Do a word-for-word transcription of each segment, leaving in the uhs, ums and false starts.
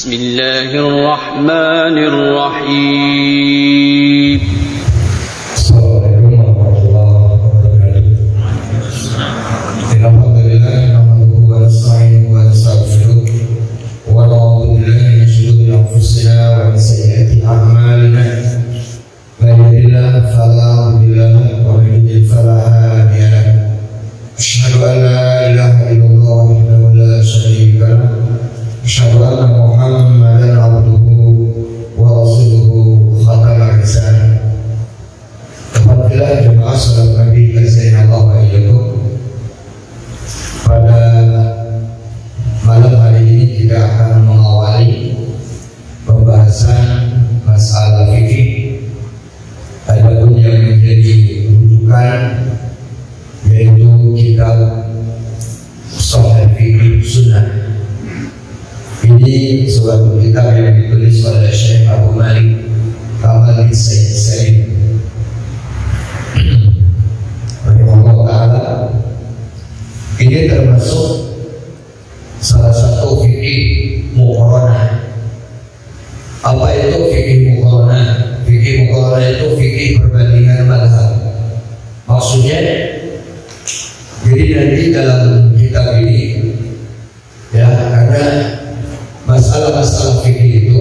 Bismillahirrahmanirrahim. Assalamualaikum warahmatullahi wabarakatuh. Alhamdulillah nahmaduhu wa nasta'inuhu wa nastaghfiruh wa na'udzu billahi min shururi anfusina wa min sayyiati a'malina. Man yahdihillahu fala mudilla lahu wa man yudlil fala hadiya lahu. Asyhadu an la ilaha illallah wahdahu la syarika lahu. Asyhadu anna Muhammadan abduhu wa rasuluhu khatamar risalah. Alhamdulillah jemaah salat Nabi Allah wa iyyakum. Pada malam hari ini kita akan mengawali pembahasan masalah fikih. Adapun yang menjadi rujukan yaitu kitab Sahih Fikih Sunnah. Ini suatu kitab yang ditulis oleh Syekh Abu Malik Kamal bin Sayyid Salim rahimahullah ta'ala. Ini termasuk salah satu fikih muqaranah. Apa itu fikih muqaranah? Fikih muqaranah itu fikih perbandingan mazhab. Maksudnya, jadi nanti dalam kitab ini ya, karena masalah-masalah fikih itu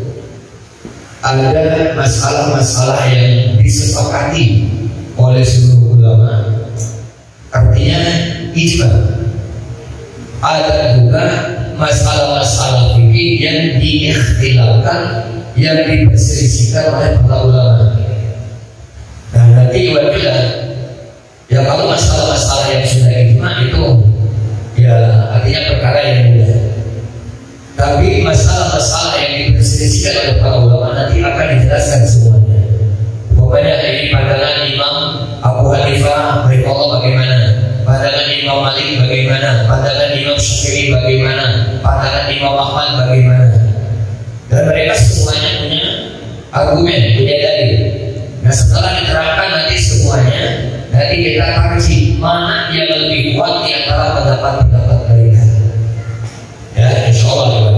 ada masalah-masalah yang disepakati oleh seluruh ulama, artinya ijma. Ada juga masalah-masalah fikih yang diikhtilafkan, yang diperselisihkan oleh para ulama. Nah, nanti wajilah ya, kalau masalah-masalah yang sudah ijma itu ya artinya perkara yang mudah. Tapi masalah-masalah yang diperselisihkan oleh para ulama nanti akan dijelaskan semuanya. Pokoknya ini pandangan Imam Abu Hanifah rahimahullah bagaimana, pandangan Imam Malik bagaimana, pandangan Imam Syafi'i bagaimana, pandangan Imam Ahmad bagaimana. Dan mereka semuanya punya argumen, punya dalil. Nah, setelah diterangkan nanti semuanya, nanti kita kaji mana yang lebih kuat di antara pendapat-pendapat mereka. Ya, insya Allah ya.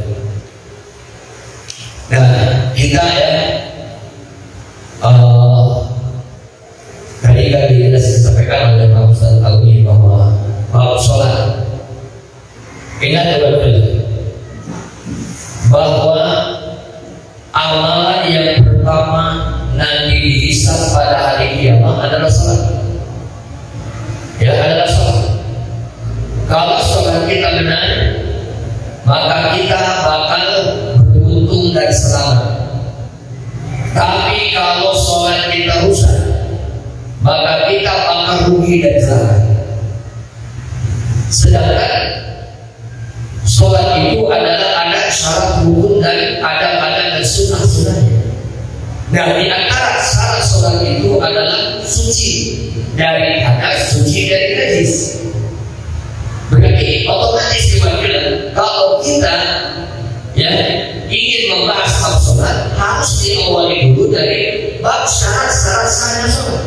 Nah, kita ya uh, tadi kan disampaikan oleh Pak Ustaz Alwi bahwa bab sholat, ingat betul bahwa amalan yang pertama nanti dihisab pada hari kiamat adalah sholat. Ya, adalah sholat. Kalau sholat kita benar, maka kita bakal beruntung dan selamat. Tapi kalau sholat kita rusak, maka kita bakal rugi dan celaka. Sedangkan sholat itu adalah ada syarat rukun dan ada badan dan sunnah-sunnahnya. Nah, di antara syarat sholat itu adalah suci dari hadas, suci dari najis. Berarti otomatis diwajibkan kalau kita ya ingin membahas bab sholat harus diawali dulu dari bab syarat-syarat sahnya sholat.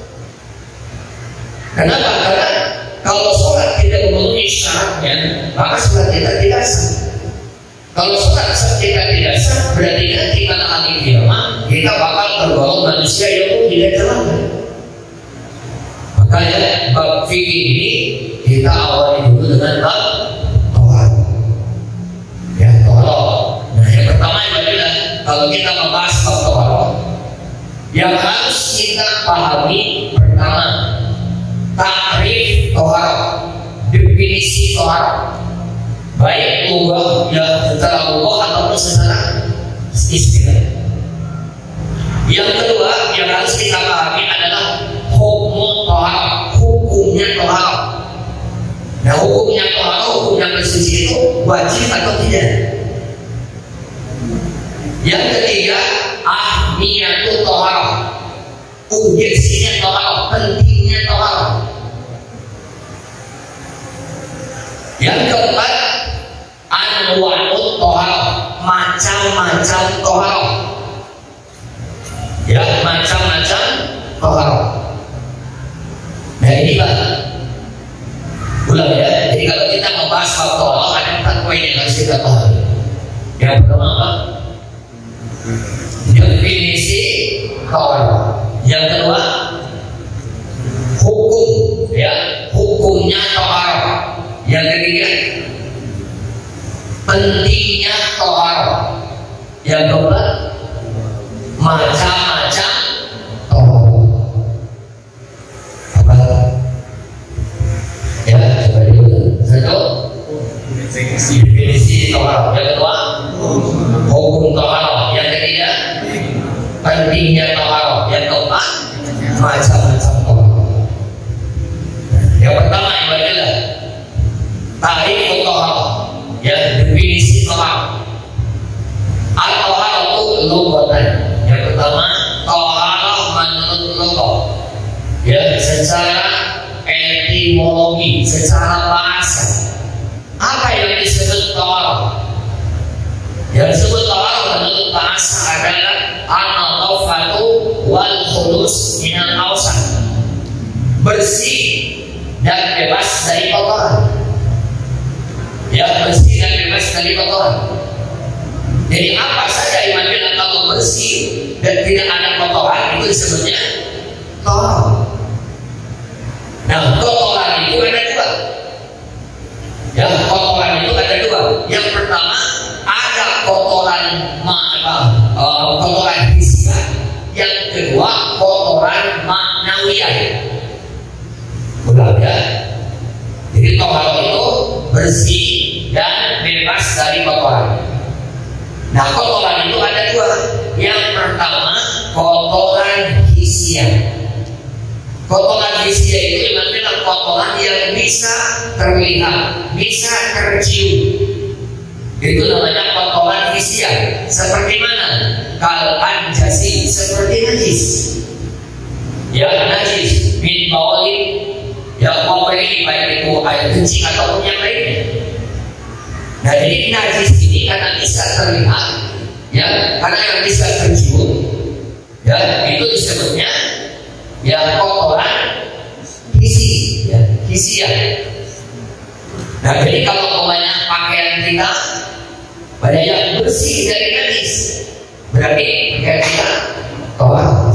Kenapa? Karena kalau sholat tidak memenuhi syaratnya, maka sholat kita tidak sah. Kalau sholat kita tidak sah, berarti nanti pada hari kiamat kita bakal tergolong manusia yang tidak celaka. Makanya bab fikih ini kita awali dulu dengan bab tohar. Ya, tohar. Nah, yang pertama adalah kalau kita membahas bab tohar, yang harus kita pahami pertama takrif tohar, definisi tohar, baik lugah ya secara lugah ataupun secara istilah. Yang kedua yang harus kita pahami adalah hukum tohar, hukumnya tohar. Nah, hukumnya tohar, hukumnya bersuci itu wajib atau tidak? Yang ketiga, ahmiyatu tohar, urgensinya tohar, pentingnya tohar. Yang keempat, anwa'ut tohar, macam-macam tohar. Ya, macam-macam tohar. Nah, ini Pak, ulang ya. Jadi kalau kita membahas bab tohar ada empat poin yang harus kita pahami. Yang pertama apa? Definisi toharoh. Yang kedua hukum, ya, hukumnya toharoh. Yang ketiga pentingnya toharoh. Yang keempat macam-macam toharoh. Apa? Ya, coba dulu. Satu, definisi toharoh. Yang kedua hukum toharoh. Yang ketiga pentingnya toharoh. Yang keempat macam-macam toharoh. Yang pertama yang adalah tarikh toharoh, ya, definisi toharoh. Al-toharoh itu lugatan. Yang pertama, toharoh menurut lugah, ya, secara etimologi, secara bahasa. Apa yang disebut toharoh? Yang disebut toharoh menurut bahasa adalah an-nadhafatu wal khulus minal awsan, bersih dan bebas dari kotoran. Ya, bersih dan bebas dari kotoran. Jadi apa saja yang bilang kalau bersih dan tidak ada kotoran itu disebutnya toharoh. Nah, kotoran itu ada dua. Ya, kotoran itu ada dua. Yang pertama ada kotoran apa? Uh, kotoran fisik. Yang kedua kotoran maknawiyah. Udah ya. Jadi toharoh itu bersih dan bebas dari kotoran. Nah, kotoran itu ada dua. Yang pertama kotoran hisiah. Kotoran hisiah itu adalah kotoran yang bisa terlihat, bisa tercium. Itu namanya kotoran hisiah. Seperti mana? Kal anjasi, seperti najis. Ya, najis min baulin, ya, memberi baik itu air kencing ataupun yang lainnya. Nah, jadi najis ini karena bisa terlihat, ya, karena yang bisa tercium, ya, itu disebutnya ya kotoran hisi, ya, hisiah. Nah, jadi kalau umpamanya pakaian kita banyak yang bersih dari najis, berarti pakaian kita toharoh.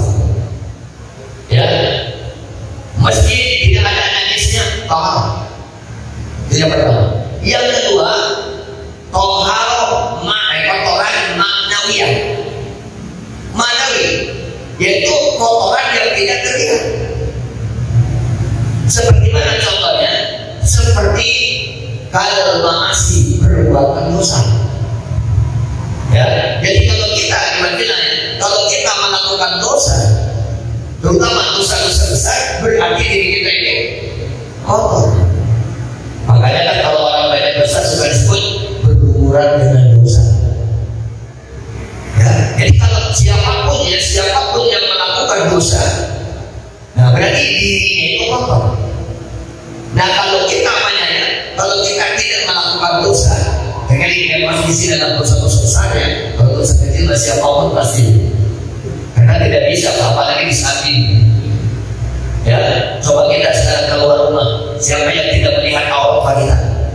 Ya, meski tidak ada najisnya, toharoh. Itu yang pertama. Yang kedua, toharoh kotoran maknawiyah. Maknawi, yaitu kotoran yang tidak terlihat. Seperti mana contohnya? Seperti kalau masih perbuatan dosa. Ya, jadi kalau kita kalau kita melakukan dosa, terutama dosa-dosa besar, berarti diri kita ini kotor. Makanya kan kalau orang banyak dosa suka disebut bergumuran dengan dosa. Ya, jadi kalau siapapun ya siapapun yang melakukan dosa, nah berarti dirinya itu kotor. Nah, kalau kita apanya, kalau kita tidak melakukan dosa, dengan ini posisi dalam dosa-dosa besar ya, kalau dosa kecil siapapun pasti. Karena tidak bisa, apalagi di saat ini. Ya, coba kita sekarang keluar rumah, siapa yang tidak melihat aurat kita?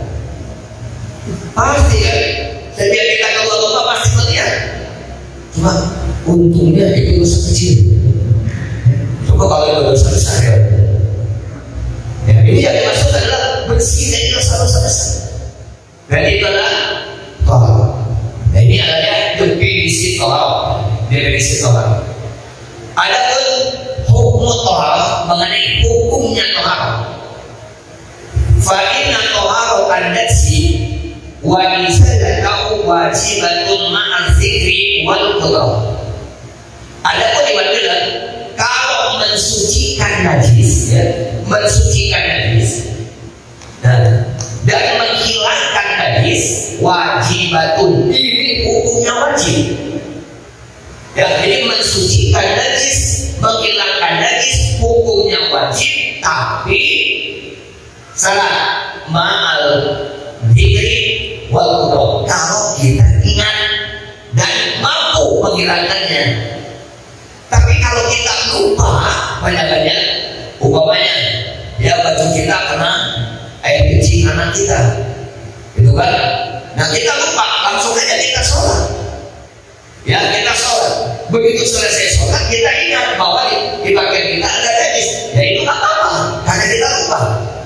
Pasti ya, setiap kita keluar rumah pasti melihat. Cuma untungnya itu dosa kecil. Coba kalau itu dosa besar ya. Ya, ini yang dimaksud adalah bersih dari dosa-dosa besar. Dan itu adalah toharoh. Nah, ini adalah definisi toharoh. Definisi toharoh. Adapun hukum toharoh, mengenai hukumnya toharoh. Fa inna toharoh an-nafsi wa izalatu wajibatun ma'al dzikri wal qudrah. Adapun ibadah kalau mensucikan najis, ya, mensucikan najis, dan, dan menghilangkan najis, wajibatun, ini hukumnya wajib. Ya, jadi mensucikan najis, menghilangkan najis, hukumnya wajib, tapi salah ma'al dzikri wal qudrah. Kalau kita ingat dan mampu menghilangkannya. Tapi kalau kita lupa banyak-banyak, umpamanya ya baju kita kena air kencing anak kita, itu kan Nah kita lupa, langsung aja kita sholat. Ya kita sholat. Begitu selesai sholat kita ingat bahwa di, di bagian kita ada najis. Ya itu nggak apa-apa, karena kita lupa.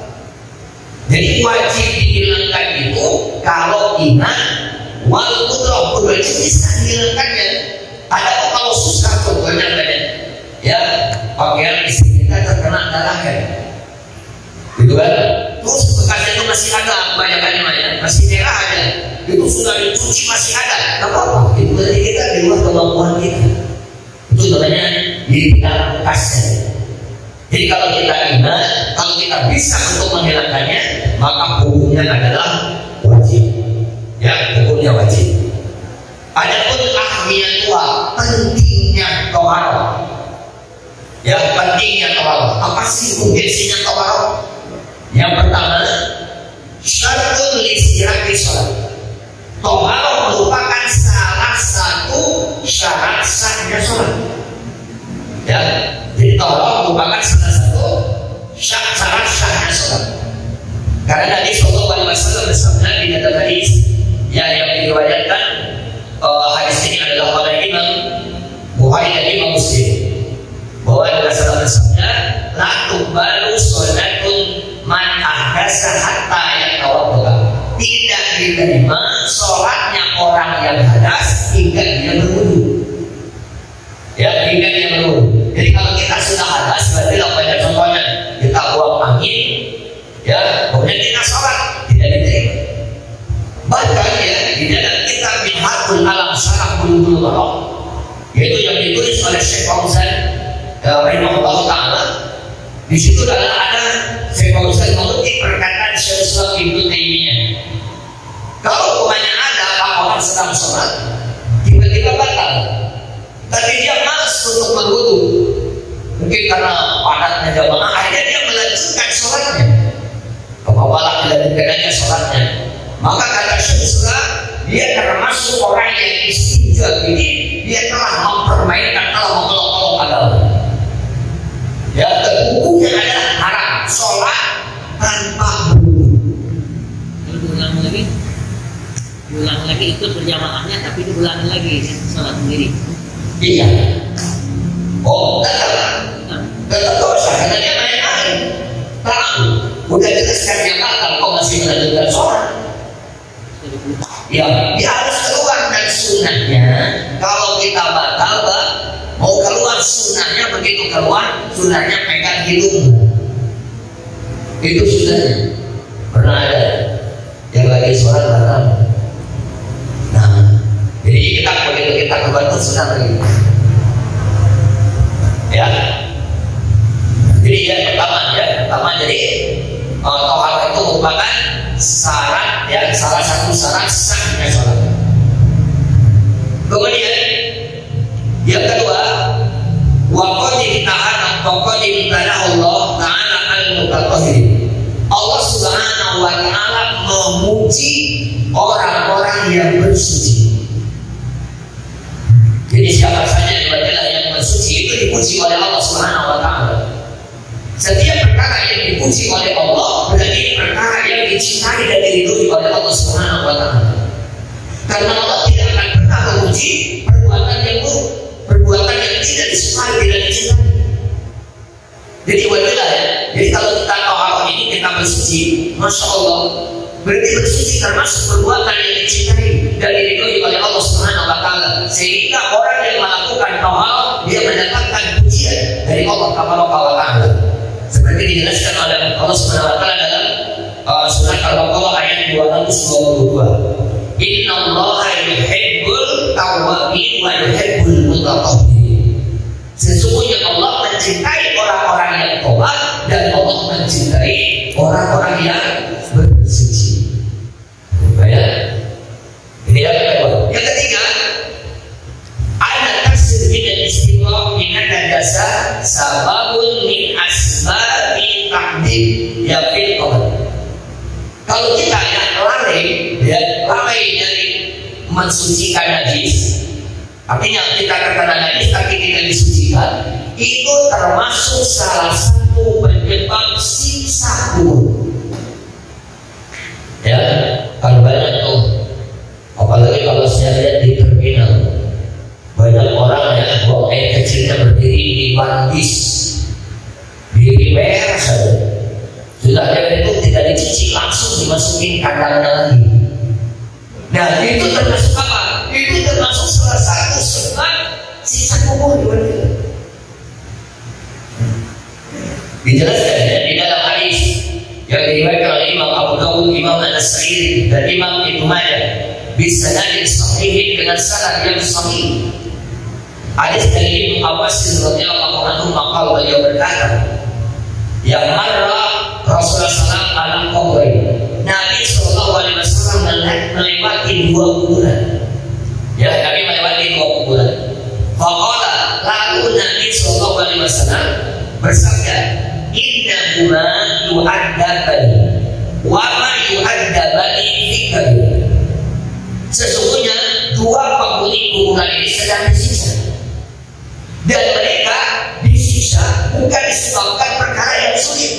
Jadi wajib dihilangkan itu kalau ingat, walaupun roh itu bisa dihilangkannya. Ada kalau susah contohnya banyak. Ya pakaian istri kita terkena darah kan, gitu kan? Terus bekasnya itu masih ada banyak-banyak ya, masih merah aja. Itu sudah dicuci masih ada, nggak apa-apa. Itu berarti kita di luar kemampuan kita. Itu namanya dihilang bekasnya. Jadi kalau kita ingat, kalau kita bisa untuk menghilangkannya, maka hukumnya adalah wajib. Ya, hukumnya wajib. Adapun ahlinya tua, pentingnya toharoh. Ya, pentingnya toharoh. Apa sih urgensinya toharoh? Yang pertama, syaratul listirati sholat. Toharoh merupakan salah satu syarat sahnya sholat. Ya, jadi toharoh merupakan salah satu syarat sahnya sholat. Karena Nabi Shallallahu Alaihi Wasallam bersabda di dalam hadis ya yang diriwayatkan, uh, hadis ini adalah oleh Imam Bukhari dan Imam Muslim, bahwa Nabi Sallallahu Alaihi Wasallam la tuqbalu sholatun man ahdasa hatta yatawadda. Tidak diterima sholatnya orang yang hadas hingga dia berwudu. Ya, hingga dia berwudu. Jadi kalau kita sudah hadas, berarti apa yang contohnya kita buang angin, ya, kemudian kita sholat, tidak diterima. Bahkan ya di dalam kitab Minhajul Alam Syarah Bulughul Maram, yaitu yang ditulis oleh Syekh Fauzan rahimahullah taala, di situ adalah ada Syekh Fauzan mengutip perkataan Syekh Islam Ibnu Taimiyah. Kalau umpamanya ada orang sedang sholat, tiba-tiba batal, tapi dia malas untuk berwudu, mungkin karena padatnya jamaah, akhirnya dia melanjutkan sholatnya. Kebawalah dilanjutkan aja sholatnya. Maka kata Syekh Islam, dia termasuk orang yang istinja ini, dia telah mempermainkan, telah mengolok-olok agama. Ya, hukumnya adalah haram sholat tanpa wudu. Diulang lagi, diulang lagi ikut berjamaahnya, tapi diulang lagi sholat sendiri. Iya. Oh, tetap, tetap dosa karena dia main-main. Tahu, udah jelaskan yang batal, kok masih melanjutkan sholat. Ya, dia harus keluar dan sunnahnya. Kalau kita batal, bah, mau keluar sunnahnya, begitu keluar sunnahnya pegang hidung. Itu sunnahnya. Pernah ada yang lagi sholat batal. Nah, jadi kita begitu kita keluar itu sunnah lagi. Ya. Jadi ya pertama ya, pertama jadi uh, toharoh itu merupakan syarat ya, salah satu syarat sahnya sholat. Kemudian yang kedua, waqad ta'ala waqad ta'ala Allah taala al-mutatahhirin. Allah Subhanahu wa taala memuji orang-orang yang bersuci. Jadi siapa saja yang bersuci itu dipuji oleh Allah Subhanahu wa taala. Setiap perkara yang dipuji oleh Allah berarti perkara yang dicintai dan diridhoi oleh Allah Subhanahu wa taala. Karena Allah tidak akan pernah memuji perbuatan yang buruk, perbuatan yang tidak disukai, tidak dicintai. Jadi wajilah ya. Jadi kalau kita tahu ini kita bersuci, masya Allah, berarti bersuci termasuk perbuatan yang dicintai dan diridhoi oleh Allah Subhanahu wa taala. Sehingga orang yang melakukan taharat dia mendapatkan pujian dari Allah Tabaraka wa taala. Seperti dijelaskan oleh Allah Subhanahu wa taala dalam uh, surat Al-Baqarah ayat dua ratus dua puluh dua. Innallaha yuhibbul tawwabin wa yuhibbul mutatahhirin. Sesungguhnya Allah mencintai orang-orang yang taubat dan Allah mencintai orang-orang yang bersuci. Ya. Ini yang kedua. Yang ketiga, ada tasir min istiqamah min najasa sababun min asbabi tahdim ya fil qabr. Kalau kita yang lalai, ya lalai dari mensucikan najis, artinya kita terkena najis tapi tidak disucikan, itu termasuk salah satu penyebab siksa kubur. Ya, kalau banyak tuh Sudah dari itu tidak dicuci, langsung dimasukin kandangnya lagi. Nah itu termasuk apa? Itu termasuk salah satu sebab sisa kubur di dijelaskan ya, di dalam hadis yang diriwayatkan oleh Imam Abu Dawud, Imam An-Nasa'i dan Imam Ibnu Majah bisanadin sahih dengan sanad yang sahih. Hadis dari Ibnu Abbas radhiyallahu anhu maqal beliau berkata, yang marra Rasulullah sallallahu alaihi wasallam kubur. Nabi sallallahu alaihi wasallam melewati dua kuburan. Ya, Nabi melewati dua kuburan. Faqala, lalu Nabi sallallahu alaihi wasallam bersabda, innahuma yu'addabani wa ma yu'addabani fikri. Sesungguhnya dua penghuni kuburan ini sedang disiksa, dan mereka disiksa bukan disebabkan perkara yang sulit.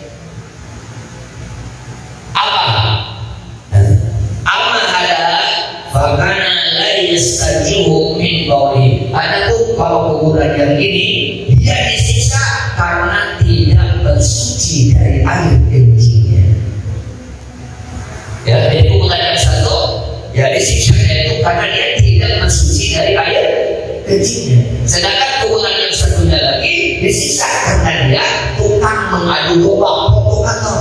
Apa? Amma ada fakana la yastajibu min bauli. Adapun kalau kuburan yang ini dia disiksa karena tidak bersuci dari air kencingnya. Ya, jadi kuburan yang satu ya disiksa itu karena dia tidak bersuci dari air kencingnya. Sedangkan kuburan yang satunya lagi disiksa karena dia tukang mengadu domba provokator.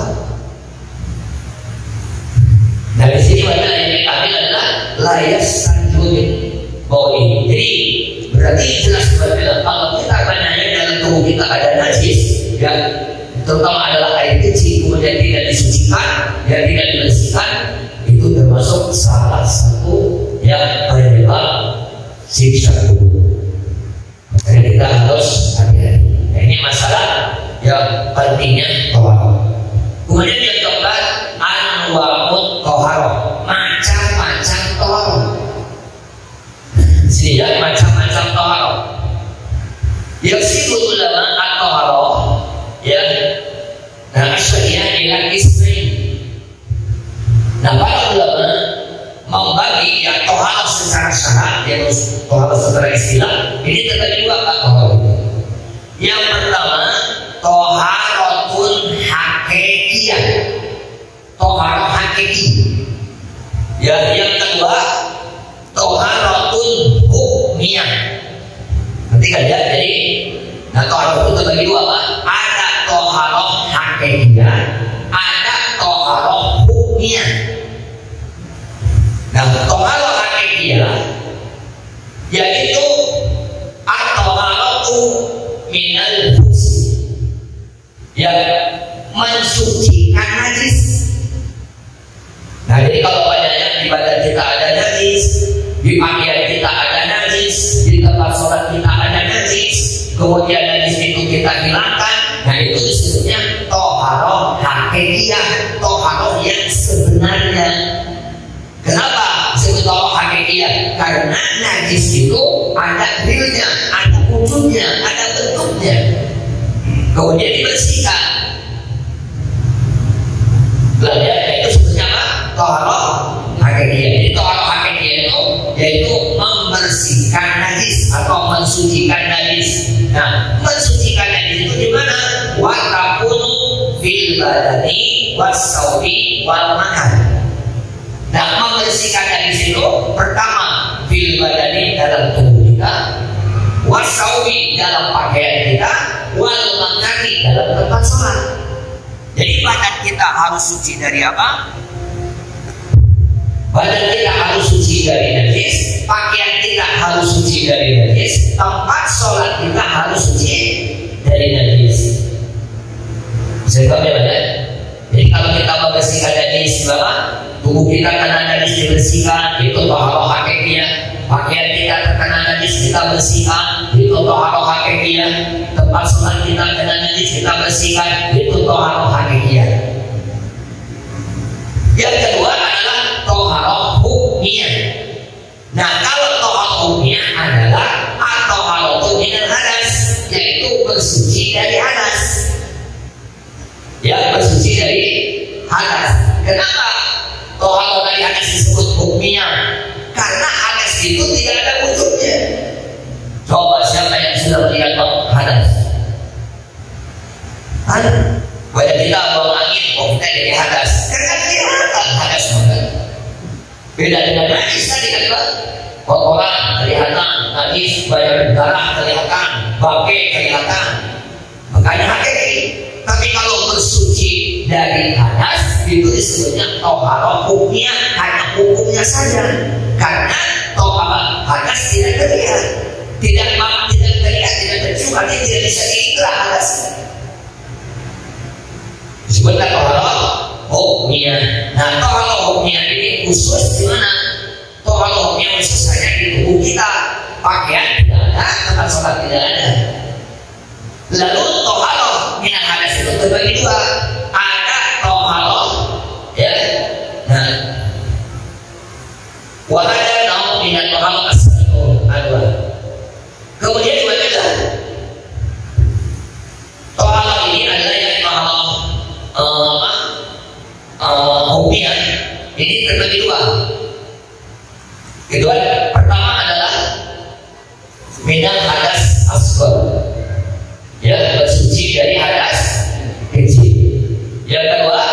Nah di sini mana yang diambil adalah layak sanjung bauli. Jadi berarti jelas berbeda. Kalau kita banyaknya dalam tubuh kita ada najis, ya terutama adalah air kecil kemudian tidak disucikan, ya tidak dibersihkan, itu termasuk salah satu yang penyebab siksa kubur. Makanya kita harus hati-hati. Nah, ini masalah yang pentingnya toharo. Kemudian yang keempat, anwa'ut toharo, macam-macam toharo. Sini ya, macam-macam toharo. Yang sibuk ulama at-toharo, ya, nah asyariah ila ismail. Nah para ulama membagi yang toharo secara syarat, yaitu toharo secara istilah, ini terbagi dua toharo. Yang pertama, toharatun hakikiyah, toharo hakiki. Ya, yang kedua, toharatun hukmiyah. Nanti kan ya, jadi nah toharo itu terbagi dua, Pak. Ada toharo hakikiyah, ada toharo hukmiyah. Nah, toharo hakikiyah yaitu at-toharatu minal fusi, yang mensucikan najis. Nah, jadi kalau banyaknya di badan kita ada najis, di pakaian kita ada najis, di tempat sholat kita ada najis, kemudian najis itu kita hilangkan, nah itu disebutnya toharo hakikiyah, toharo yang sebenarnya. Kenapa disebut toharo hakikiyah? Karena najis itu ada realnya, ada wujudnya, ada bentuknya, kemudian dibersihkan. Lah ya, itu sebutnya apa? Toharo hakikiyah. Jadi toharo hakikiyah itu yaitu membersihkan najis atau mensucikan najis. Nah, mensucikan najis itu gimana? Wa takunu fil badani was-saubi wal makan. Nah, membersihkan najis itu pertama fil badani dalam tubuh kita, was-saubi dalam pakaian kita, wal makani dalam tempat sholat. Jadi badan kita harus suci dari apa? Badan kita harus suci dari najis, pakaian kita harus suci dari najis, tempat sholat kita harus suci dari najis. Bisa dipahami ya? Jadi kalau kita membersihkan najis, Bapak, tubuh kita kena najis dibersihkan, itu toharo hakikiyah. Pakaian kita terkena najis kita bersihkan, itu toharo hakikiyah. Tempat sholat kita kena najis kita bersihkan, itu toharo hakikiyah. Yang kedua adalah toharo hukmiyah. Nah, kalau toharo hukmiyah adalah at-toharatu minal hadas, yaitu bersuci dari hadas. Ya, bersuci dari hadas. Kenapa toharo dari hadas disebut hukmiyah? Karena hadas itu tidak ada wujudnya. Coba siapa yang sudah melihat hadas? Ada. Banyak kita bawa angin, oh kita jadi hadas. Karena kelihatan hadas banget. Beda dengan najis tadi kan Pak. Kotoran kelihatan, najis, banyak darah kelihatan, bangkai kelihatan. Makanya hati-hati. Tapi kalau bersuci dari hadas itu disebutnya toharoh, hukumnya hanya hukumnya saja. Karena toharoh hadas tidak terlihat, tidak mampu, tidak terlihat, tidak tercium, artinya tidak bisa diikrar hadas. Disebutnya toharoh hukumnya. Nah toharoh hukumnya ini khusus di mana? Toharoh hukumnya khusus hanya di tubuh kita. Pakaian tidak ada, tempat sholat tidak ada. Lalu toharoh minat hadas itu terbagi dua. Ada toharoh, ya. Nah, wahada nau minat toharoh asal ada. Kemudian dibagi dua. Toharoh ini adalah yang toharoh apa? Hukumnya ini terbagi dua. Kedua, pertama adalah minat hadas asal. Ya, bersuci dari hadas kecil. Yang kedua,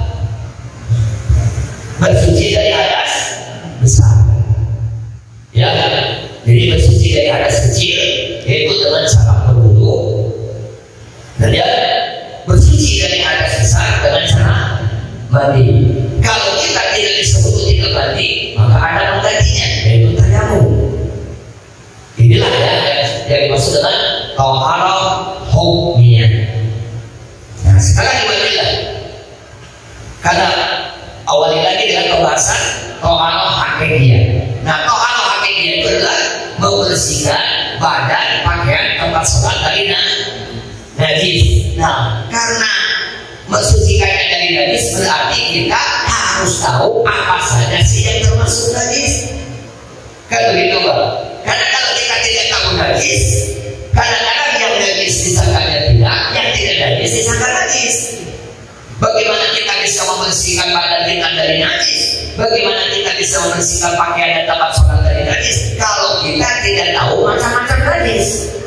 bersuci dari hadas besar. Ya, jadi bersuci dari hadas kecil yaitu dengan cara berwudu. Dan ya, bersuci dari hadas besar dengan cara mandi. Kalau kita tidak bisa wudu tidak mandi, maka ada penggantinya yaitu tayamum. Inilah ya yang dimaksud dengan toharoh hukumnya. Nah sekarang dibagilah, karena awalnya lagi dengan pembahasan toharoh hakikiyah. Nah toharoh hakikiyah itu adalah membersihkan badan, pakaian, tempat sholat dari najis. Nah karena mensucikannya dari najis berarti kita harus tahu apa saja sih yang termasuk najis. Kan begitu Pak? Karena kalau kita tidak tahu najis, kadang-kadang yang najis disangkanya tidak, yang tidak najis disangka najis. Bagaimana kita bisa membersihkan badan kita dari najis? Bagaimana kita bisa membersihkan pakaian dan tempat sholat dari najis kalau kita tidak tahu macam-macam najis?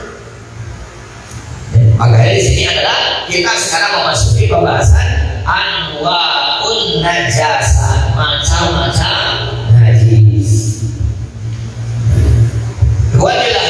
Makanya di sini adalah kita sekarang memasuki pembahasan anwa'un najasa, macam-macam najis. Wajilah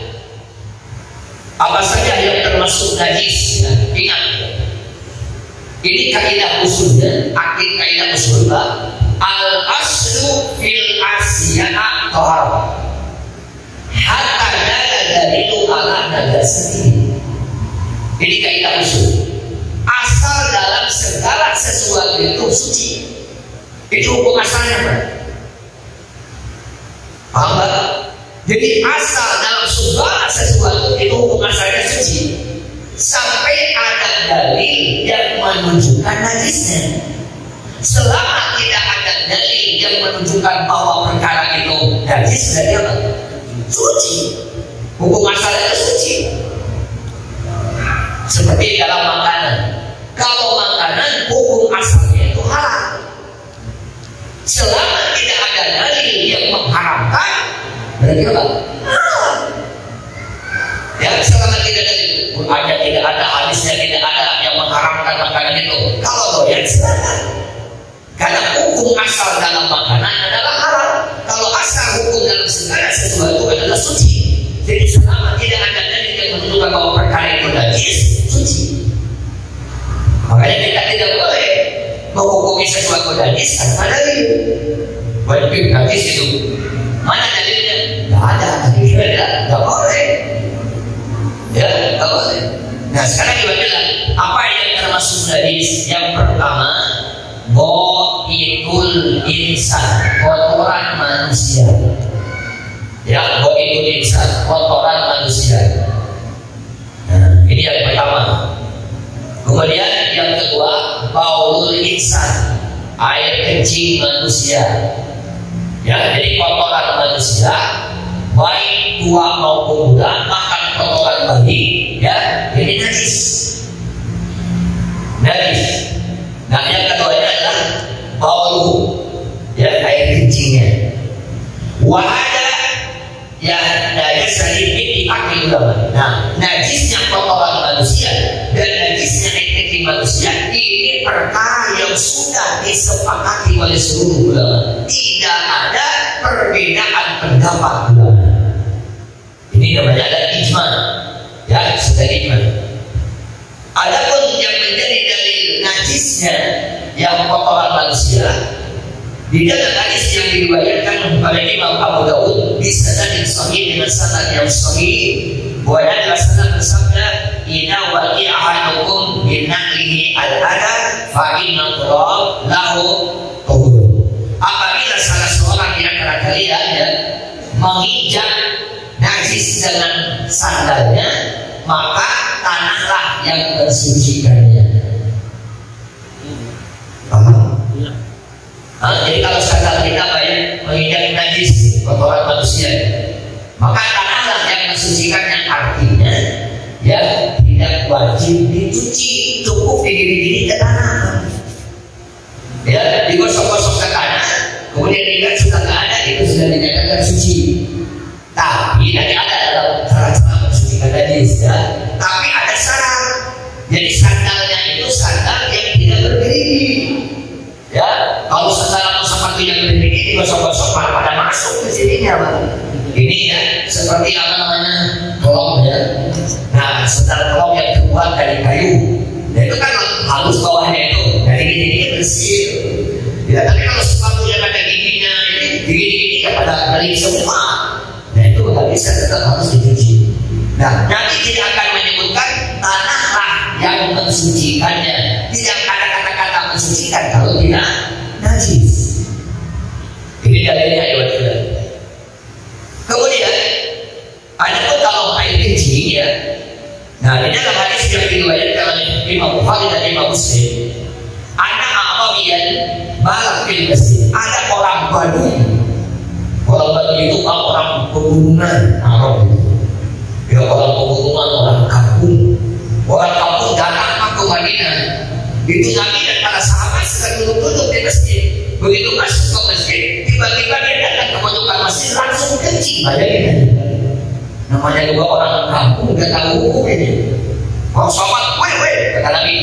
apa saja yang termasuk najis. Ya, ingat, ini kaidah usulnya, akhir kaidah usul al aslu fil asya'a toharoh hatta dala dalilu ala najasati. Ini kaidah usul. Asal dalam segala sesuatu itu suci. Itu hukum asalnya Pak. Paham Pak? Jadi asal dalam segala sesuatu itu hukum asalnya suci sampai ada dalil yang menunjukkan najisnya. Selama tidak ada dalil yang menunjukkan bahwa perkara itu najis, berarti apa? Suci. Hukum asalnya suci. Seperti dalam makanan. Kalau makanan hukum asalnya itu halal. Selama tidak ada dalil yang mengharamkan, berarti apa? Halal. Ya, selama tidak ada Qur'annya tidak ada, hadisnya tidak ada yang mengharamkan makanan itu, kalau doyan silakan. Karena hukum asal dalam makanan adalah halal. Kalau asal hukum dalam segala sesuatu adalah suci. Jadi selama tidak ada dalil yang menunjukkan bahwa perkara itu najis, suci. Makanya kita tidak boleh menghukumi sesuatu najis tanpa dalil. Wajib najis itu. Mana dalilnya? Tidak ada, dalilnya tidak, tidak boleh. Ya, tidak boleh. Nah sekarang dibagilah apa yang termasuk najis. Yang pertama, boikul insan, kotoran manusia. Ya, boikul insan, kotoran manusia. Nah, ini yang pertama. Kemudian yang kedua, baulul insan, air kencing manusia. Ya, jadi kotoran manusia, baik tua maupun muda, makan kotoran bayi, ya, ini najis. Najis. Nah, yang kedua adalah baulu, ya, air kencingnya. Wahada, ya, najis sedikit dipakai ulama. Nah, najisnya kotoran manusia dan najisnya air kencing manusia ini perkara yang sudah disepakati oleh seluruh ulama. Tidak ada perbedaan pendapat ulama. Ini namanya ada ijma. Ya, sudah ijma. Adapun yang menjadi dalil najisnya yang kotoran manusia, di dalam hadis yang diriwayatkan oleh Imam Abu Dawud di sanad sahih dengan sanad yang sahih, bahwa Nabi Rasulullah bersabda, "Inna waqi'ahanukum binaklihi al-ada fa inna turab lahu tuhur." Apabila salah seorang di antara kalian ya, menginjak najis dengan sandalnya, maka tanahlah yang mensucikannya. Paham? Nah, jadi kalau sandal kita apa ya, menginjak najis kotoran manusia, maka tanahlah yang mensucikannya. Artinya ya tidak wajib dicuci, cukup digini-gini ke tanah, ya digosok-gosok ke tanah, kemudian dilihat sudah nggak ada, itu sudah dinyatakan suci. Tapi nanti ada dalam cara-cara mensucikan najis ya. Tapi ada syarat. Jadi sandalnya itu sandal yang tidak bergerigi. Ya, kalau sandal atau sepatu yang bergerigi digosok-gosok pada masuk ke sininya, Bang. Ini ya seperti apa namanya, kolong ya. Nah, sandal kolong yang terbuat dari kayu. Nah itu kan halus bawahnya itu, dari gini-gini bersih. Ya, tapi kalau sepatu yang ada giginya ini, gigi-gigi ya pada dari semua. Nah itu nggak bisa, tetap harus dicuci. Nah, nanti tidak akan menyebutkan tanahlah yang mensucikannya. Tidak ada kata-kata mensucikan kalau tidak najis. Ini dalilnya ya, Bapak. Kemudian ada pun kalau air kencing ya. Nah, di dalam hadis yang diriwayatkan oleh Imam Bukhari dan Imam Muslim, anak Arabian balak fil masjid. Ada orang Badui. Orang Badui itu orang pegunungan Arab itu. Ya, orang pegunungan, orang kampung. Orang kampung datang ke Madinah. Itu Nabi dan para sahabat sedang duduk-duduk di masjid. Begitu masuk ke masjid, tiba-tiba dia datang ke pojokan masjid langsung kencing. Bayangin aja. Namanya juga orang kampung, nggak tahu hukum ini. Kalau sobat, weh weh, kata Nabi.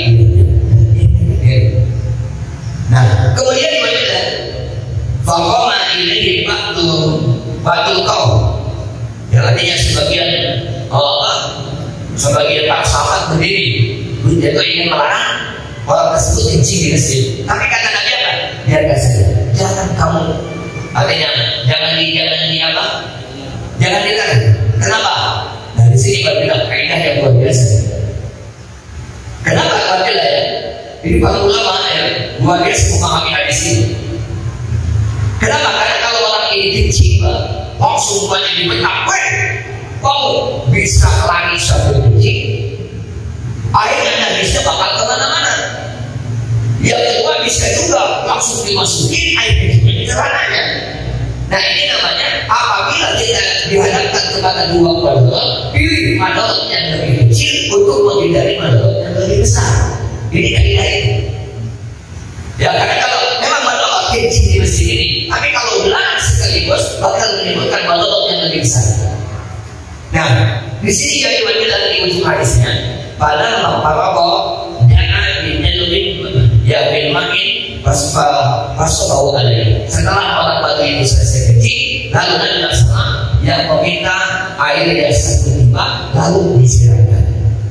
Nah, kemudian gimana? Fakoma ini batu batu kau. Ya, artinya sebagian oh, sebagian para sahabat berdiri. Dia tuh ingin melarang orang tersebut kencing di masjid. Tapi kata Nabi apa? Biarkan saja. Jangan kamu, artinya jangan di jangan di apa? Jangan dilarang. Kenapa? Nah di sini baru bilang kaidah yang luar biasa. Kenapa kata ya? Ini para ulama ya luar biasa memahami hadis ini. Kenapa? Karena kalau orang ini kencing, langsung banyak dibentak. Weh, kamu bisa lari sambil kencing? Akhirnya najisnya bakal kemana-mana. Yang kedua bisa juga langsung dimasukin air kencingnya di celananya. Nah ini namanya apabila kita dihadapkan kepada dua mudarat, pilih mudarat yang lebih kecil untuk menghindari mudarat yang lebih besar. Ini kaidah itu. Ya karena kalau memang mudarat kencing di masjid ini, tapi kalau dilarang sekaligus bakal menimbulkan mudarat yang lebih besar. Nah di sini yang diwakilkan di ujung hadisnya, pada maparoko jangan dinyelubin ya bin makin pas pas bau alai. Setelah orang batu itu selesai kencing, lalu Nabi Muhammad yang meminta air yang satu timba lalu disiramkan.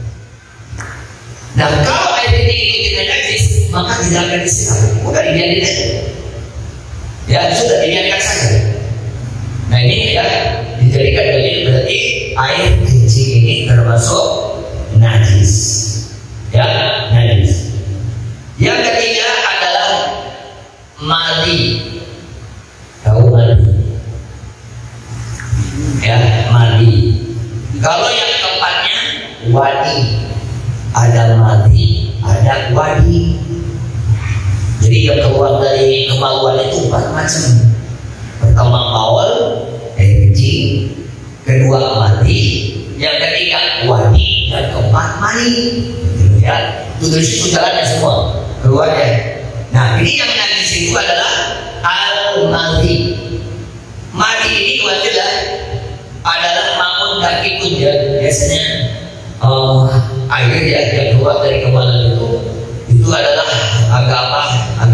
Nah kalau air ini itu tidak najis, maka tidak akan disiram, bukan dibiarkan aja. Ya sudah dibiarkan saja. Nah ini ya dijadikan dalil berarti air kencing ini termasuk najis. Ya najis. Yang ketiga adalah madi. Tahu madi? Ya, madi. Kalau yang keempatnya wadi. Ada madi, ada wadi. Jadi yang keluar dari kemaluan itu empat macam. Pertama bawal, air kencing. Kedua madi. Yang ketiga wadi. Dan keempat mani. Ya, itu dari situ jalannya semua keluarnya. Nah ini yang najis itu adalah al-madi. Madi ini adalah adalah mamun kaki pun ya biasanya uh, air ya yang keluar dari kemaluan itu itu adalah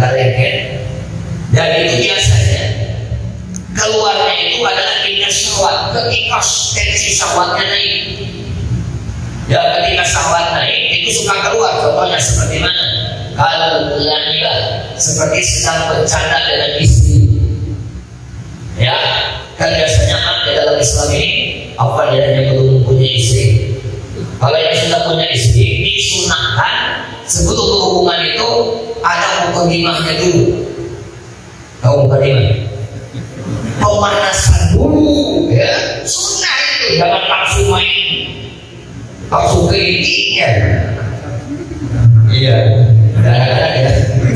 antara lengket. Dan itu biasanya keluarnya itu adalah indah syahwat, ketika tensi syahwatnya naik. Ya, ketika syahwat naik itu suka keluar. Contohnya seperti mana? Kalau bulannya seperti sedang bercanda dengan istri. Ya, kan biasanya di dalam Islam ini apa dia yang belum punya istri? Kalau yang sudah punya istri disunahkan sebelum hubungan itu ada mukadimahnya dulu. Tahu mukadimah? Pemanasan dulu, ya. Sunnah itu, jangan langsung main, langsung ke intinya. Iya, kadang-kadang ya.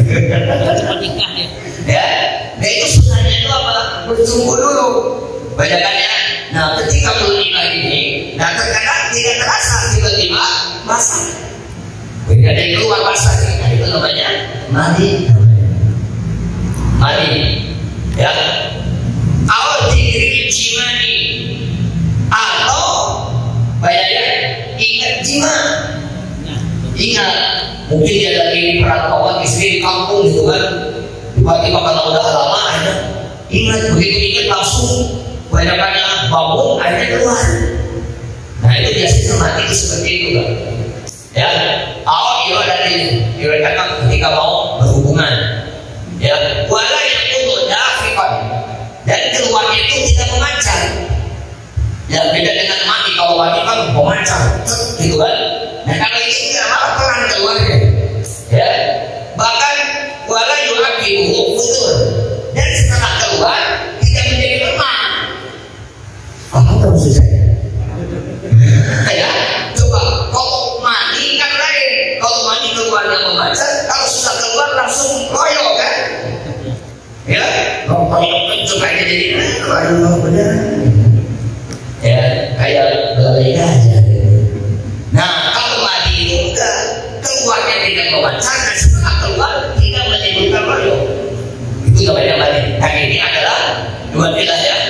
Ya, nah itu sunnahnya itu apa? Bertunggu dulu. Bacakannya. Nah, ketika berlima ini, nah terkadang tidak terasa tiba-tiba basah. Tidak ada yang keluar basah. Nah, itu namanya mandi. Mandi, ya. Awal diri jimani atau bayangkan ingat jima. Ingat, mungkin dia lagi perantauan istri di kampung gitu kan. Tiba-tiba kalau udah lama aja, ingat begitu ingat langsung banyakannya bangun akhirnya keluar. Nah itu biasanya mati itu seperti itu kan. Ya, awal iya dari dikatakan ketika mau berhubungan. Ya, wala yang itu dafikan dan keluarnya itu tidak memancar. Ya beda dengan mati, kalau mati kan memancar, gitu kan. Nah kalau ini tidak malah pelan keluarnya. Ya, bahkan wala yu'aqibuhu futur dan setelah keluar tidak menjadi lemah. Paham tak maksud saya? Ya, coba kalau mati kan lain. Kalau mati keluarnya memancar, kalau sudah keluar langsung loyo kan? Ya, kalau loyo kan coba aja jadi loyo benar. Ya, kayak belalai aja. Nah, kalau mati itu enggak, keluarnya tidak memancar, dan setelah keluar tidak menimbulkan loyo. Itu namanya mati. Nah, ini adalah dua pilah ya.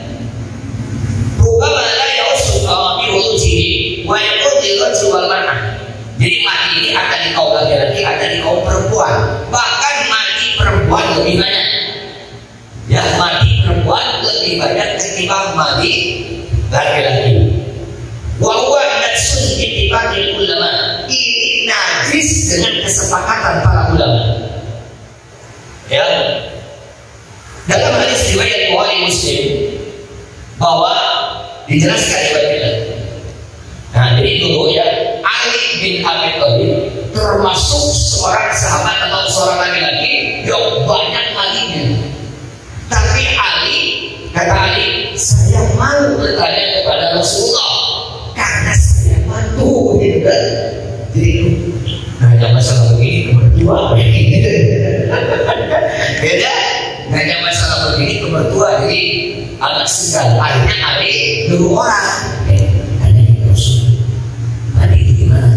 Rubama la yausul qawmi wuluji wa yaqdiru jual mana. Jadi mati ini ada di kaum laki-laki, ada di kaum perempuan. Bahkan mati perempuan lebih banyak. Ya, mati perempuan lebih banyak ketimbang mati laki-laki. Wa huwa najsun ittifaqil ulama. Ini najis dengan kesepakatan para ulama. Ya. Dalam hadis riwayat Bukhari Muslim bahwa dijelaskan riwayatnya. Nah, jadi dulu ya Ali bin Abi Thalib termasuk seorang sahabat atau seorang laki-laki yang banyak matinya. Tapi Ali, kata Ali, saya malu bertanya kepada Rasulullah karena saya mantu, gitu kan? Jadi, nanya masalah begini ke mertua, gitu. Beda, nanya masalah begini ke mertua, jadi agak segan. Akhirnya Ali dulu orang, eh, tanya ke Rasul, tadi itu gimana?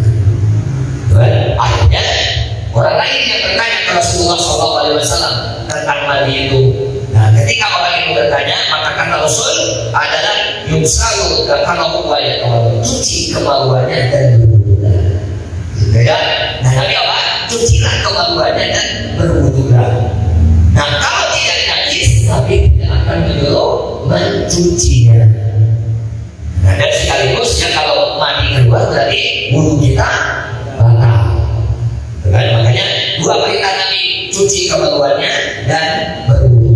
Dan akhirnya orang lain yang bertanya ke Rasulullah shallallahu alaihi wasallam tentang mandi itu. Nah, ketika orang itu bertanya, maka kata Rasul adalah yumsalu kalau upaya kalau cuci kemaluannya dan berwudulah. Gitu ya. Nah, tapi apa? Cucilah kemaluannya dan berwudulah. Nah, kalau tidak najis, tapi tidak akan dulu mencucinya. Nah, dan sekaligus ya kalau mandi keluar berarti wudu kita batal. Kan? Makanya dua perintah Nabi, cuci kemaluannya dan berwudulah.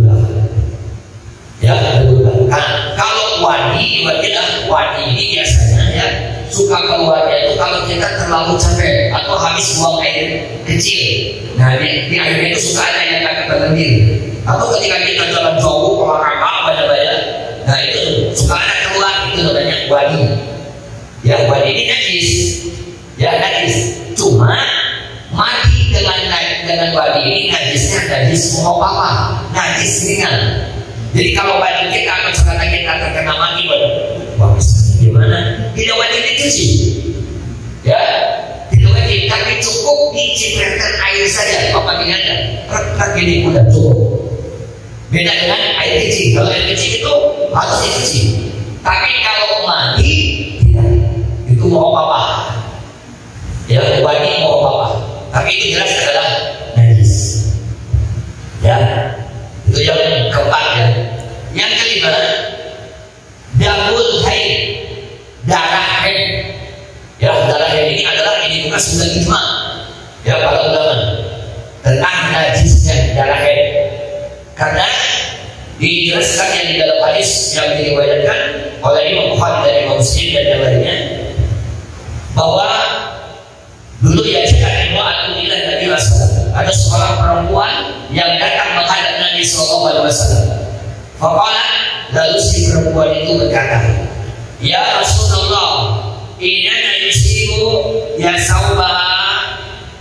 Ya, berwudulah. Nah, kalau wadi, wadilah wadi ini biasanya ya suka keluarnya itu kalau kita terlalu capek atau habis buang air kecil. Nah, di, di airnya itu suka ada yang agak berlendir. Atau ketika kita jalan jauh olahraga banyak-banyak, nah itu suka ada keluar, itu namanya wadi. Ya, wadi ini najis. Ya, najis. Cuma mati dengan dengan wadi ini najisnya najis mau apa? Najis ringan. Jadi kalau badan kita atau celana kita terkena mati, wah gimana? Tidak wajib dicuci. Ya, tidak wajib. Tapi cukup dicipratkan air saja. Apa gimana? Retak ini udah cukup. Beda dengan air kecil. Kalau air kecil itu harus dicuci. Tapi kalau mandi tidak. Itu mau apa? Ya, wajib mau apa? Tapi itu jelas adalah najis. najisnya darah haid. Karena dijelaskan yang di dalam hadis yang diriwayatkan oleh Imam Bukhari dan Imam Muslim dan yang lainnya bahwa dulu ya jika imra'atun ila Nabi sallallahu alaihi wasallam, ada seorang perempuan yang datang menghadap Nabi sallallahu alaihi wasallam. Faqala, lalu si perempuan itu berkata, ya Rasulullah, inna yusibu ya saubaha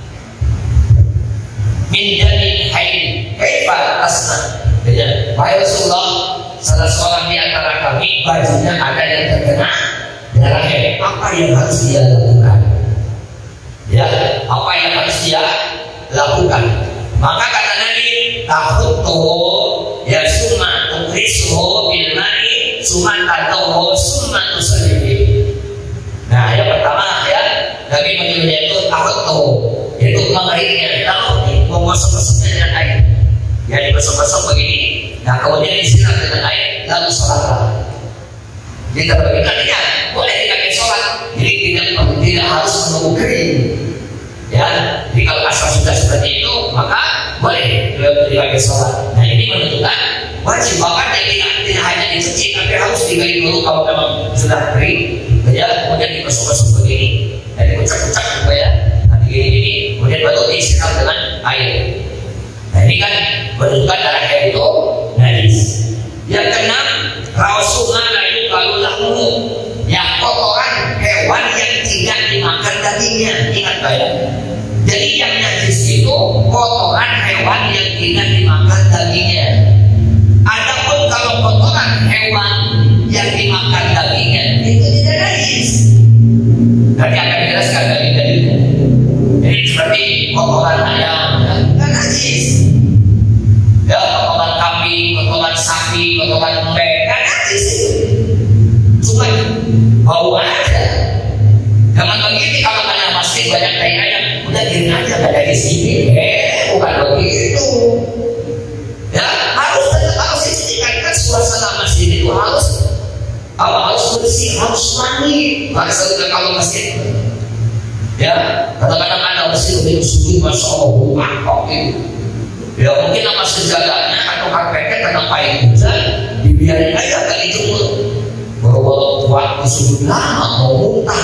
min damin haid, kaifa tasna? Ya, wahai Rasulullah, salah seorang di antara kami bajunya ada yang terkena darah haid, apa yang harus dia lakukan? Ya, apa yang harus dia lakukan? Maka kata Nabi, tahutuhu ya summa tukrisuhu bil ma'i summa tatuhu summa tusallifi. Nah, yang pertama ya, Nabi menyuruhnya itu tahutuhu, yaitu mengairnya, lalu menggosok-gosoknya dengan air. Ya, digosok-gosok begini. Nah, kemudian disiram dengan air, lalu sholatlah. Jadi begitu artinya boleh dipakai sholat. Jadi tidak tidak harus menunggu kering. Ya, jadi kalau asal sudah seperti itu, maka boleh dipakai sholat. Nah, ini menentukan wajib, bahkan yang tidak, tidak hanya dicuci, tapi harus digali dulu kalau memang sudah kering. Ya, kemudian digosok-gosok begini, dan dikucak-kucak supaya nanti gini-gini, kemudian baru disiram dengan air. Nah, ini kan menentukan darah haid itu najis. Yang keenam, rasulullah layu kalau lahmu, yang kotoran hewan yang tidak dimakan dagingnya. Ingat ya. Jadi yang najis itu kotoran hewan yang tidak dimakan dagingnya. Adapun kalau kotoran hewan yang dimakan dagingnya itu tidak najis. Nanti akan dijelaskan dari dalilnya. Jadi seperti kotoran ayam, tidak najis. Ya, kotoran kambing, kotoran sapi, kotoran mereka najis itu. Cuma bau aja. Jangan begini kalau banyak masjid, banyak tai ayam, udah gini aja gak dari sini. Eh, bukan begitu. Ya, harus tetap harus diceritakan suasana masjid itu harus apa, harus bersih, harus mandi. Maksudnya kalau masjid, ya, kadang-kadang ada masjid lebih suci, masya Allah, apa gitu. Ya mungkin nama sejalannya atau karpetnya kena air hujan, dibiarin aja gak dijemur. Baru-baru waktu sujud lama mau muntah.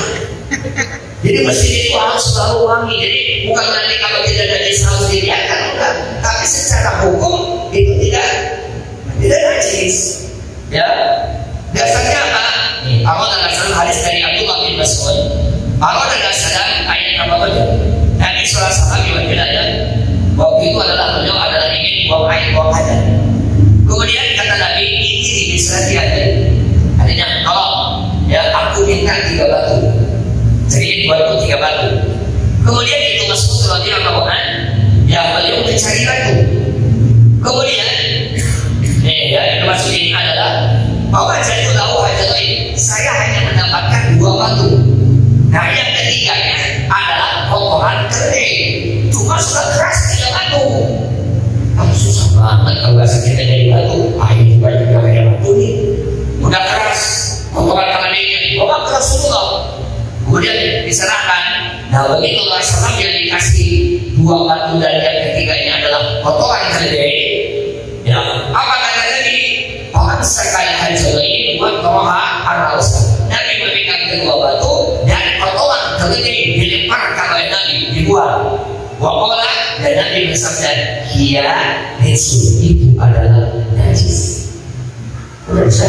Jadi masjid itu harus selalu wangi. Jadi bukan nanti kalau tidak ada najis harus dibiarkan, enggak. Tapi secara hukum itu tidak tidak najis. Ya, dasarnya apa? Nih, aku ada dasar hadis dari Abdullah bin Mas'ud. Aku ada dasar ayat apa saja? Nabi sallallahu alaihi wasallam ya. Waktu itu adalah beliau adalah ingin buang air, buang hajat. Kemudian kata Nabi, ini bisa diadil. Artinya, kalau ya aku minta tiga batu, jadi buatku tiga batu. Kemudian itu Mas'ud radhiyallahu anhu, ya beliau mencari batu. Kemudian, nih ya yang maksud ini adalah bahwa jadi tahu hajat ini, saya hanya mendapatkan dua batu. Nah yang ketiganya adalah kotoran kering. Cuma sudah keras tidak batu. Kamu susah banget kalau bahasa kita dari batu. Air juga juga kayak batu nih. Udah keras, kotoran kambingnya dibawa ke Rasulullah. Kemudian diserahkan. Nah begitu Rasulullah yang dikasih dua batu dan yang ketiganya adalah kotoran kering. Ya, apa kata tadi? Orang sekali hajar ini buat roha arausa. Nabi memberikan kedua batu dan kotoran kering dilemparkan oleh Nabi dibuang. Wakola dan Nabi bersabda, Hiya Yesus itu adalah najis. Udah bisa?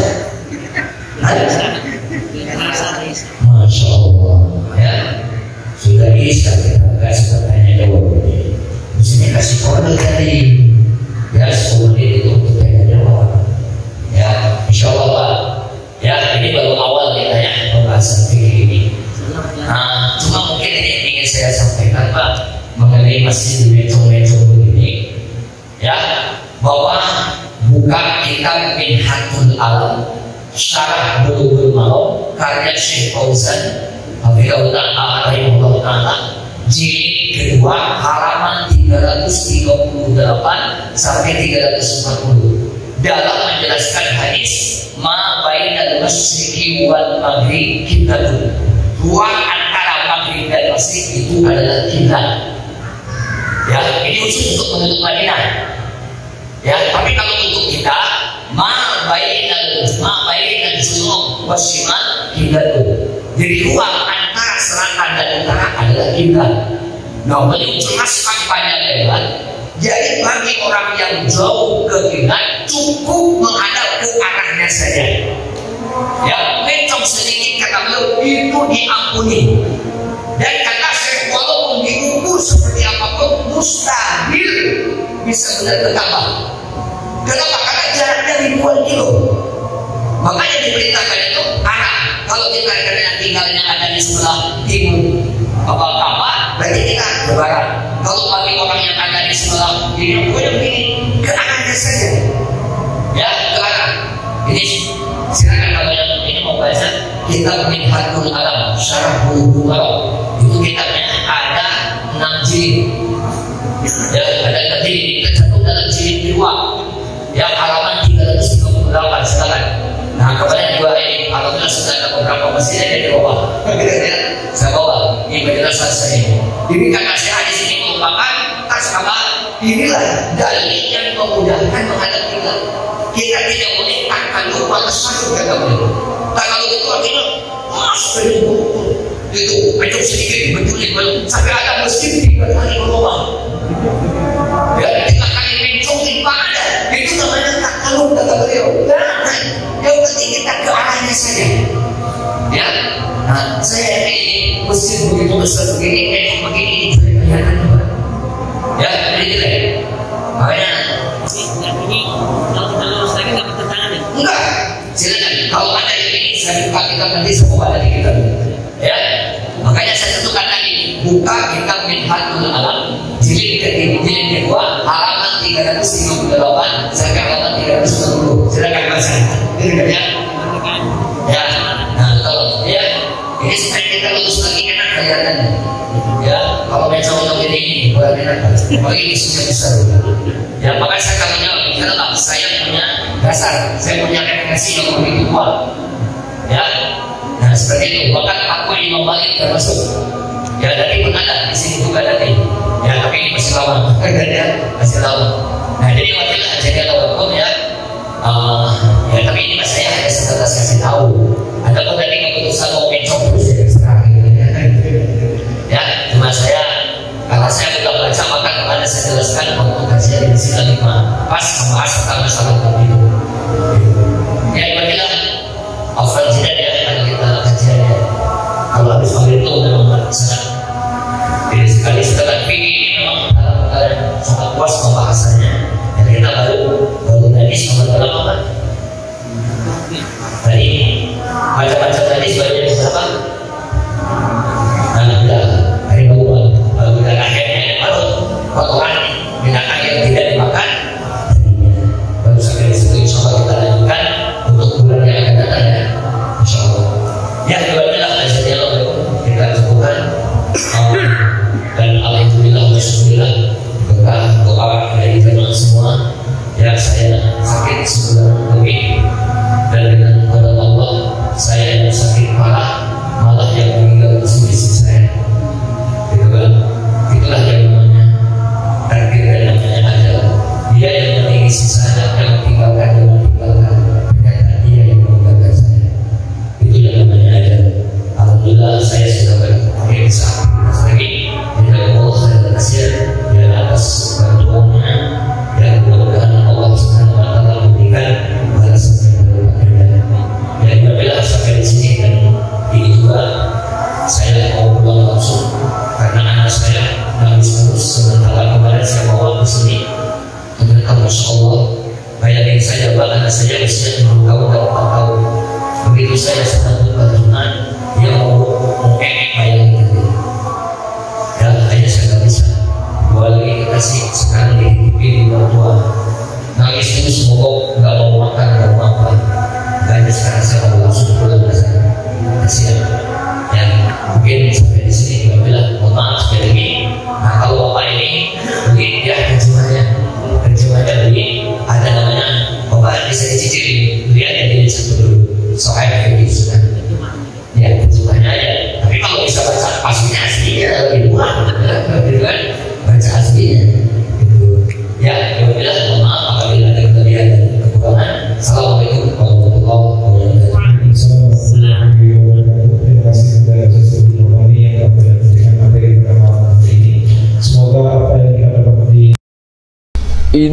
Masya Allah ya. Sudah bisa kita nggak sudah tanya jawab ini. Mesti kasih kode tadi. Ya sepuluh menit itu untuk tanya jawab. Ya Insya Allah Pak. Ya ini baru awal kita ya pembahasan ini. Nah cuma mungkin ini ingin saya sampaikan Pak mengenai masih di metro-metro begini ya, bahwa buka kitab Minhatul Alam Syarah Bulughul Maram karya Syekh Fauzan Hafizahullah Ta'ala jilid kedua halaman tiga ratus tiga puluh delapan sampai tiga ratus empat puluh dalam menjelaskan hadis ma bainal masyriqi wal maghrib kiblatun, ruang antara maghrib dan masjid itu adalah kiblat. Ya, ini khusus untuk penduduk Madinah. Ya, tapi kalau untuk kita, ma bainal ma bainal junub wasyimal qiblat. Jadi ruang antara selatan dan utara adalah kiblat. Nah, beliau jelaskan banyak lebar. Jadi bagi orang yang jauh ke kiblat cukup menghadap ke arahnya saja. Ya, mencong sedikit kata beliau itu diampuni. Dan kata Syekh, walaupun diukur seperti apapun mustahil bisa benar bertambah. Kenapa? Karena jaraknya ribuan kilo. Makanya diperintahkan itu arah. Kalau kita kadang tinggalnya ada di sebelah timur apa apa, berarti kita ke barat. Kalau bagi orang yang ada di sebelah timur, boleh begini ke arahnya saja. Ya, ke arah. Ini silakan kalau yang ini mau baca kitab Minhajul Alam Syarhul Bukhari. Itu kitabnya ada enam jilid. Ya, ada terdiri tercantum dalam jilid kedua. Ya, halaman tiga ratus tiga puluh delapan silakan. Nah, kemudian juga ini alhamdulillah sudah ada beberapa mesin yang di bawah. Saya bawa ini penjelasan saya. Ini kata saya di sini merupakan tas apa? Inilah dalil yang memudahkan menghadap kita. Kita tidak boleh takkan lupa tersatu kata beliau. Tak kalau itu artinya masuk ke itu itu sedikit berjulik sampai ada mesin tiga kali ke bawah. Ya, tiga kali mencong tiba ada. Itu namanya tak kalau kata beliau. Yang penting kita ke arahnya saja. Ya, nah saya ini mesin begitu besar begini, kayak begini, kelihatan apa? Ya, ini tidak. Makanya ini kalau kita lurus lagi nggak bertentangan ya? Enggak, silakan. Kalau ada yang ini saya buka kita nanti semua ada di kita. Ya, makanya saya tentukan tadi buka kitab Minhajul Alam jilid ketiga, jilid kedua, halaman tiga ratus tiga puluh delapan sampai halaman tiga ratus enam puluh. Silakan baca. Ini kan ya? Ya, nah kalau ya ini supaya kita lurus lagi enak kelihatannya. Ya, kalau mencoba untuk ini buat enak. Kalau ini sudah besar. Ya, maka saya akan menjawab. Kenapa? Saya punya dasar, saya punya referensi yang begitu kuat. Ya, nah seperti itu. Bahkan aku Imam Malik termasuk. Ya, tadi pun ada di sini juga tadi. Ya, tapi ini masih lama. Ya, masih lama. Nah, jadi wakilnya jadi kalau hukum ya. Uh, ya, tapi ini mas saya hanya sebatas kasih tahu. Ada pun tadi keputusan mau mencong terus ya terserah. Ya, cuma saya kalau saya sudah baca maka kepada saya jelaskan bahwa kajian di sini lima pas membahas tentang masalah tadi. Ya, inilah afal tidak ya kalau kita kajiannya. Kalau habis maghrib itu memang sangat. Jadi sekali setelah ini memang dalam sangat puas pembahasannya. Dan kita baru baru tadi sama dalam apa? Tadi macam-macam tadi sebanyak berapa? Nah, sudah hari baru baru dan akhirnya baru potongan binatang yang tidak dimakan. Baru sampai di situ insya Allah kita lanjutkan untuk bulan yang akan datang ya, insya Allah. Ya, alhamdulillah kajian Allah kita cukupkan. Dan alhamdulillah bersyukurlah berkah doa dari teman semua. Ya, saya sakit sebulan lebih dan dengan kepada Allah saya yang sakit parah malah yang meninggal di sisi saya. Gitu kan? Itulah yang namanya takdir dan namanya ajal. Dia yang meninggi saya yang tinggalkan dan tinggalkan. Ternyata dia yang meninggalkan saya. Itu yang namanya ajal. Alhamdulillah saya sudah berakhir sakit lagi. Tidak Allah saya berhasil dan atas bantuannya dan mudah-mudahan Allah Subhanahu Wa Taala memberikan balasan yang berlipat. Dan apabila sampai di sini dan ini juga saya mau pulang langsung karena anak saya nangis terus sementara kemarin saya bawa ke sini. Ternyata masya Allah bayangin saja bahwa anak saya usia enam tahun dan empat tahun. Begitu saya sedang berkandungan dia mau mengekek bayangin gitu. Dan hanya saya nggak bisa. Dua lagi dikasih sekarang di T V di luar tua. Nangis itu semoga nggak mau makan nggak mau apa. Dan sekarang saya mau langsung pulang ke sana. Kasihan. Ya mungkin sampai di sini juga bilang mohon maaf sekali lagi. Nah kalau bapak ini mungkin ya terjemahnya terjemahnya begini ada namanya bapak bisa dicicil lihat ya jadi satu dulu soal kayak gitu sudah. Ya terjemahnya aja. Tapi kalau bisa baca aslinya aslinya lebih murah, gitu kan? Baca aslinya. min,